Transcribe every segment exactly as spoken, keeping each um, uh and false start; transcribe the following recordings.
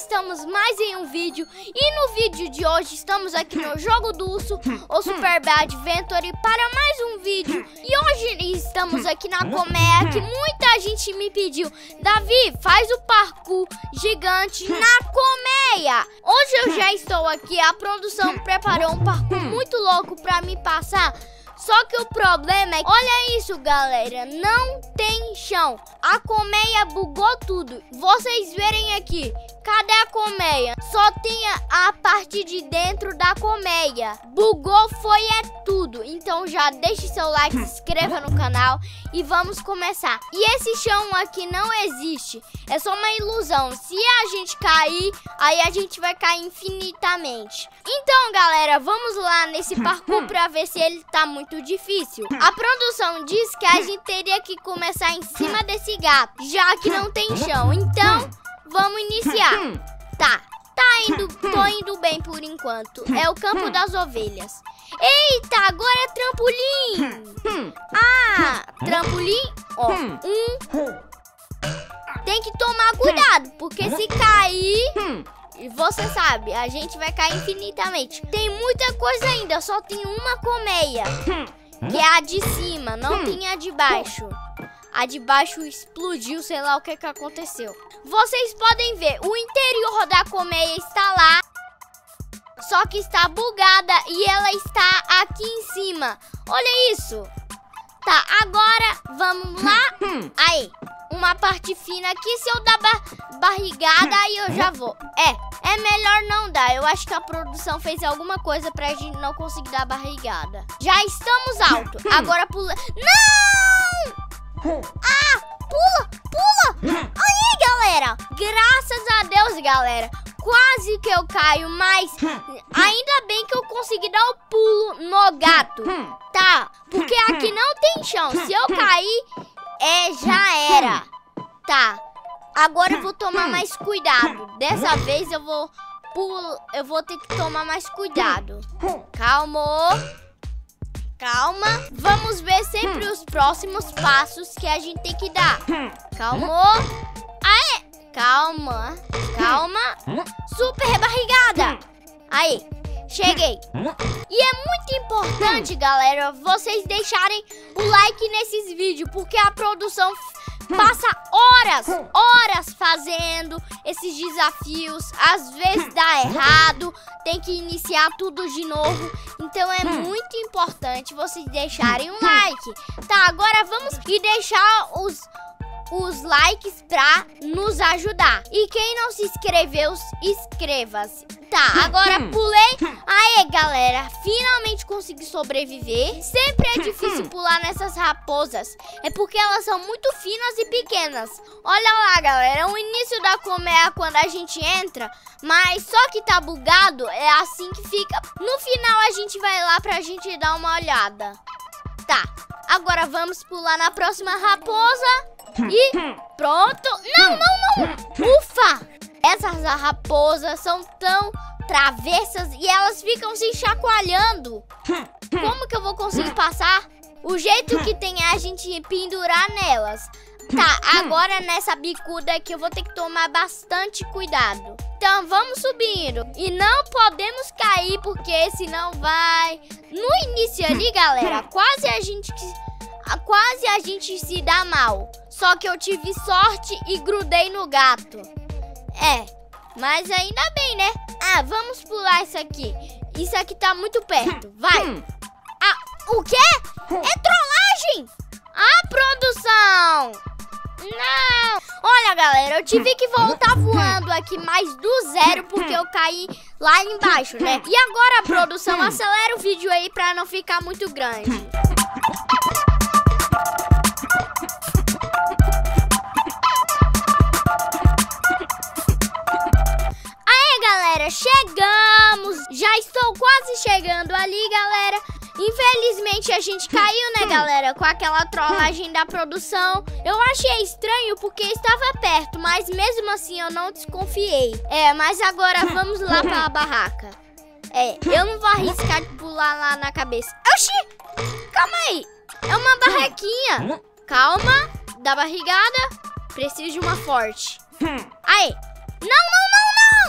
estamos mais em um vídeo. E no vídeo de hoje estamos aqui no Jogo do Urso, o Super Bad Adventure, para mais um vídeo. E hoje estamos aqui na colmeia, que muita gente me pediu: Davi, faz o parkour gigante na colmeia. Hoje eu já estou aqui, a produção preparou um parkour muito louco para me passar. Só que o problema é, olha isso, galera, não tem chão. A colmeia bugou tudo. Vocês verem aqui, cadê a colmeia? Só tem a parte de dentro da colmeia. Bugou foi é tudo. Então já deixe seu like, se inscreva no canal e vamos começar. E esse chão aqui não existe, é só uma ilusão. Se a gente cair, aí a gente vai cair infinitamente. Então, galera, vamos lá nesse parkour pra ver se ele tá muito difícil. A produção diz que a gente teria que começar em cima desse gato, já que não tem chão. Então, vamos iniciar. Tá, tá indo, tô indo bem por enquanto. É o campo das ovelhas. Eita, agora é trampolim. Ah, trampolim. Ó, um. Tem que tomar cuidado, porque se cair, você sabe, a gente vai cair infinitamente. Tem muita coisa ainda, só tem uma colmeia, que é a de cima, não tem a de baixo. A de baixo explodiu, sei lá o que que aconteceu. Vocês podem ver, o interior da colmeia está lá, só que está bugada e ela está aqui em cima. Olha isso. Tá, agora vamos lá. Aí, uma parte fina aqui. Se eu dar bar barrigada, aí eu já vou. É, é melhor não dar. Eu acho que a produção fez alguma coisa pra gente não conseguir dar barrigada. Já estamos alto. Agora pula. Não! Ah, pula, pula. Aí, galera. Graças a Deus, galera. Quase que eu caio, mas ainda bem que eu consegui dar o pulo no gato. Tá, porque aqui não tem chão. Se eu cair, é, já era. Tá, agora eu vou tomar mais cuidado. Dessa vez eu vou pulo, eu vou ter que tomar mais cuidado. Calma. Calma. Vamos ver sempre os próximos passos que a gente tem que dar. Calma. Aê. Calma. Calma. Super barrigada. Aí, cheguei. E é muito importante, galera, vocês deixarem o like nesses vídeos, porque a produção passa horas, horas fazendo esses desafios. Às vezes dá errado, tem que iniciar tudo de novo. Então é muito importante vocês deixarem um like. Tá, agora vamos e deixar os... os likes pra nos ajudar. E quem não se inscreveu, inscreva-se. Tá, agora pulei. Aê, galera, finalmente consegui sobreviver. Sempre é difícil pular nessas raposas, é porque elas são muito finas e pequenas. Olha lá, galera, o início da colmeia quando a gente entra, mas só que tá bugado, é assim que fica. No final a gente vai lá pra gente dar uma olhada. Tá, agora vamos pular na próxima raposa. E pronto. Não, não, não. Ufa. Essas raposas são tão travessas e elas ficam se chacoalhando. Como que eu vou conseguir passar? O jeito que tem é a gente pendurar nelas. Tá, agora nessa bicuda aqui eu vou ter que tomar bastante cuidado. Então vamos subindo. E não podemos cair, porque senão vai... No início ali, galera, quase a gente... Quase a gente se dá mal. Só que eu tive sorte e grudei no gato. É, mas ainda bem, né? Ah, vamos pular isso aqui. Isso aqui tá muito perto. Vai. Ah, o quê? É trollagem! Ah, produção! Não! Olha, galera, eu tive que voltar voando aqui mais do zero, porque eu caí lá embaixo, né? E agora, produção, acelera o vídeo aí pra não ficar muito grande. Chegamos! Já estou quase chegando ali, galera. Infelizmente a gente caiu, né, galera? Com aquela trollagem da produção. Eu achei estranho porque estava perto, mas mesmo assim eu não desconfiei. É, mas agora vamos lá para a barraca. É, eu não vou arriscar de pular lá na cabeça. Oxi! Calma aí! É uma barraquinha. Calma, dá barrigada. Preciso de uma forte. Aí! Não, não, não, não!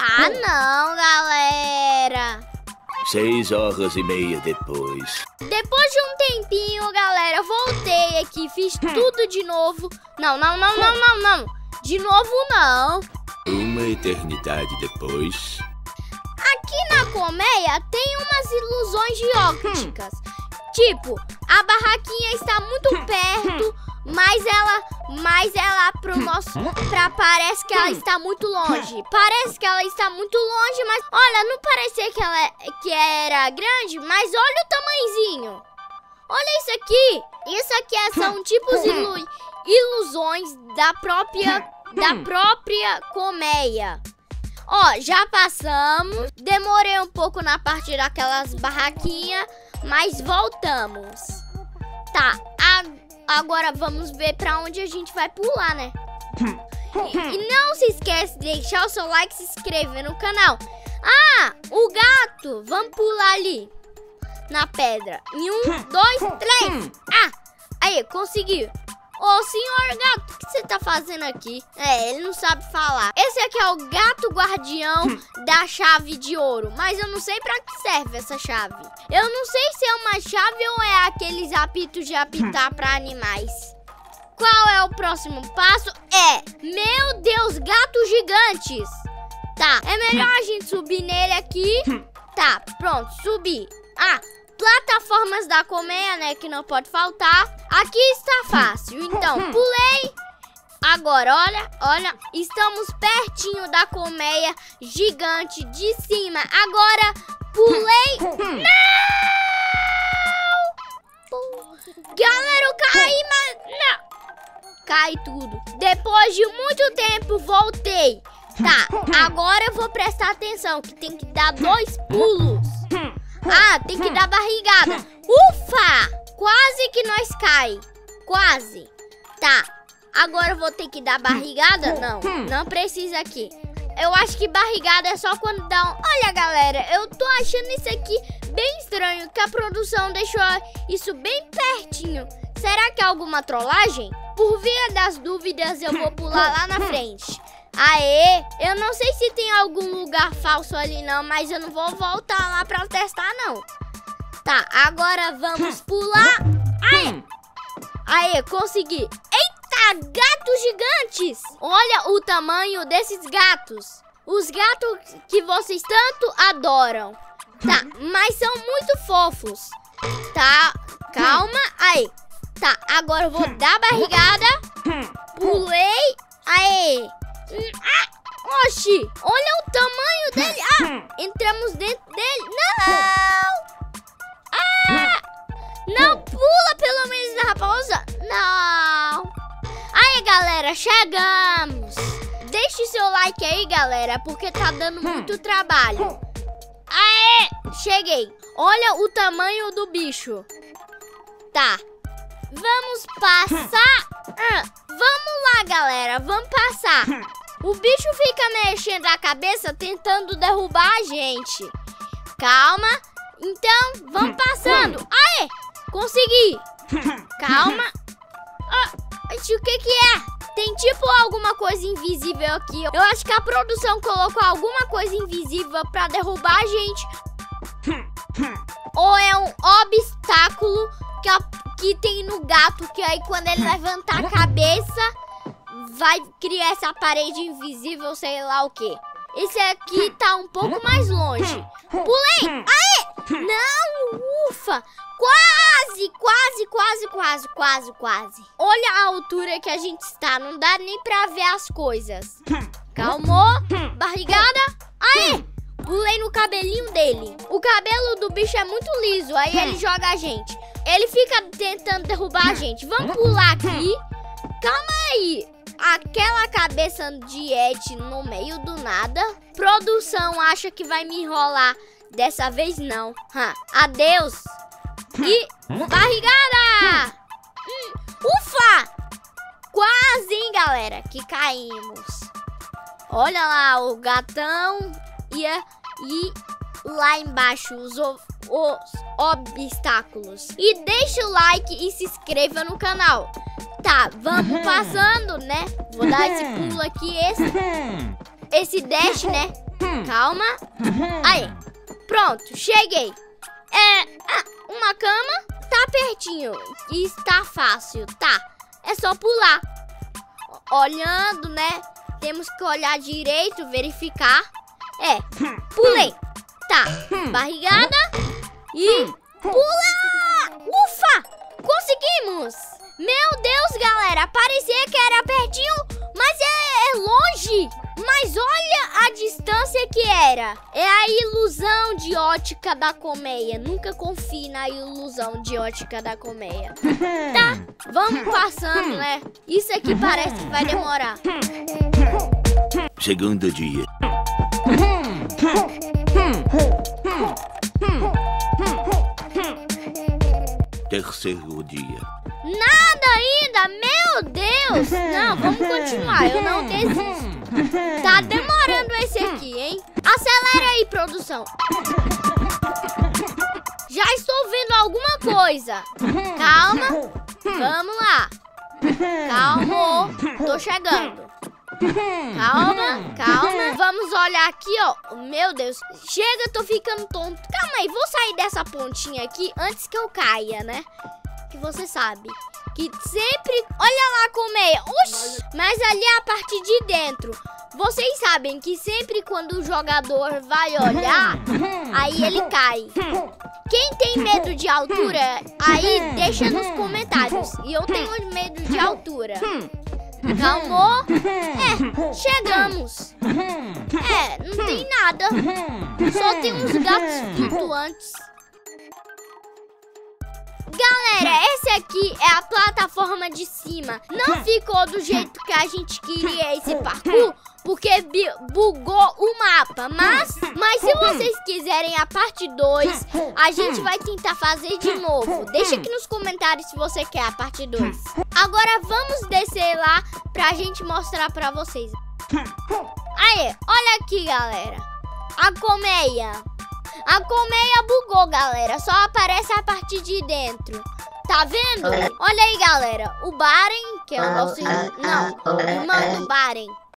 Ah, não, galera. Seis horas e meia depois. Depois de um tempinho, galera, voltei aqui, fiz tudo de novo. Não, não, não, não, não, não. De novo, não. Uma eternidade depois. Aqui na colmeia tem umas ilusões de ópticas. Tipo, a barraquinha está muito perto, mas ela, mas ela pro nosso, pra, parece que ela está muito longe. Parece que ela está muito longe, mas olha, não parecia que ela que era grande, mas olha o tamanhozinho. Olha isso aqui. Isso aqui é, são tipos ilu, ilusões da própria, da própria colmeia. Ó, já passamos. Demorei um pouco na parte daquelas barraquinhas, mas voltamos. Tá, a, agora vamos ver pra onde a gente vai pular, né? E, e não se esquece de deixar o seu like e se inscrever no canal. Ah, o gato. Vamos pular ali na pedra. Em um, dois, três. Ah, aí, conseguiu. Ô, senhor gato, o que você tá fazendo aqui? É, ele não sabe falar. Esse aqui é o gato guardião da chave de ouro. Mas eu não sei pra que serve essa chave. Eu não sei se é uma chave ou é aqueles apitos de apitar pra animais. Qual é o próximo passo? É, meu Deus, gatos gigantes. Tá, é melhor a gente subir nele aqui. Tá, pronto, subi. Ah, plataformas da colmeia, né, que não pode faltar. Aqui está fácil, então pulei. Agora, olha, olha, estamos pertinho da colmeia gigante de cima. Agora, pulei. Não! Galera, eu caí, mas não. Cai tudo. Depois de muito tempo, voltei. Tá, agora eu vou prestar atenção, que tem que dar dois pulos. Ah, tem que dar barrigada. Ufa! Quase que nós cai. Quase. Tá, agora eu vou ter que dar barrigada? Não, não precisa aqui. Eu acho que barrigada é só quando dá um... Olha, galera, eu tô achando isso aqui bem estranho, que a produção deixou isso bem pertinho. Será que é alguma trollagem? Por via das dúvidas, eu vou pular lá na frente. Aê, eu não sei se tem algum lugar falso ali não, mas eu não vou voltar lá pra testar não. Tá, agora vamos pular. Aê, aê, consegui. Eita, gatos gigantes. Olha o tamanho desses gatos. Os gatos que vocês tanto adoram. Tá, mas são muito fofos. Tá, calma, aí. Tá, agora eu vou dar barrigada. Pulei, aê. Ah, oxi, olha o tamanho dele. Ah, entramos dentro dele. Não! Ah, não pula pelo menos da raposa. Não. Aí, galera, chegamos. Deixe seu like aí, galera, porque tá dando muito trabalho. Aê, cheguei. Olha o tamanho do bicho. Tá, vamos passar. Ah, vamos lá, galera, vamos passar. O bicho fica mexendo a cabeça tentando derrubar a gente. Calma. Então, vamos passando. Aê, consegui. Calma. Ah, o que que é? Tem tipo alguma coisa invisível aqui. Eu acho que a produção colocou alguma coisa invisível pra derrubar a gente. Ou é um obstáculo que, a, que tem no gato, que aí quando ele levantar a cabeça, vai criar essa parede invisível, sei lá o quê. Esse aqui tá um pouco mais longe. Pulei! Aê! Não! Ufa! Quase, quase, quase, quase, quase, quase. Olha a altura que a gente está. Não dá nem pra ver as coisas. Calmou. Barrigada. Aê! Pulei no cabelinho dele. O cabelo do bicho é muito liso. Aí ele joga a gente. Ele fica tentando derrubar a gente. Vamos pular aqui. Calma aí. Aquela cabeça de Ed no meio do nada. Produção acha que vai me enrolar. Dessa vez não. Hum, adeus. E barrigada. Hum, ufa. Quase, hein, galera, que caímos. Olha lá o gatão. E, e lá embaixo os, os obstáculos. E deixa o like e se inscreva no canal. Tá, vamos passando, né? Vou dar esse pulo aqui, esse. esse dash, né? Calma. Aí. Pronto, cheguei. É, ah, uma cama tá pertinho e está fácil, tá? É só pular. Olhando, né? Temos que olhar direito, verificar. É, pulei. Tá, barrigada e pula! Ufa! Conseguimos! Meu Deus, galera, parecia que era pertinho, mas é, é longe. Mas olha a distância que era. É a ilusão de ótica da colmeia. Nunca confie na ilusão de ótica da colmeia. Tá, vamos passando, né? Isso aqui parece que vai demorar. Segundo dia. Terceiro dia. Nada ainda, meu Deus! Não, vamos continuar, eu não desisto. Tá demorando esse aqui, hein? Acelera aí, produção. Já estou vendo alguma coisa. Calma, vamos lá. Calma, tô chegando. Calma, calma. Vamos olhar aqui, ó. Meu Deus, chega, tô ficando tonto. Calma aí, vou sair dessa pontinha aqui antes que eu caia, né? Que você sabe que sempre... Olha lá, colmeia. Oxi! Mas ali é a parte de dentro. Vocês sabem que sempre quando o jogador vai olhar, aí ele cai. Quem tem medo de altura, aí deixa nos comentários. E eu tenho medo de altura. Calmou? É, chegamos. É, não tem nada. Só tem uns gatos flutuantes. Galera, esse aqui é a plataforma de cima. Não ficou do jeito que a gente queria esse parkour, porque bugou o mapa. Mas, mas se vocês quiserem a parte dois, a gente vai tentar fazer de novo. Deixa aqui nos comentários se você quer a parte dois. Agora vamos descer lá pra gente mostrar pra vocês. Aí, olha aqui, galera. A colmeia. A colmeia bugou, galera. Só aparece a parte de dentro. Tá vendo? Olha aí, galera. O Baren, que é o nosso... Não, o irmão do Baren.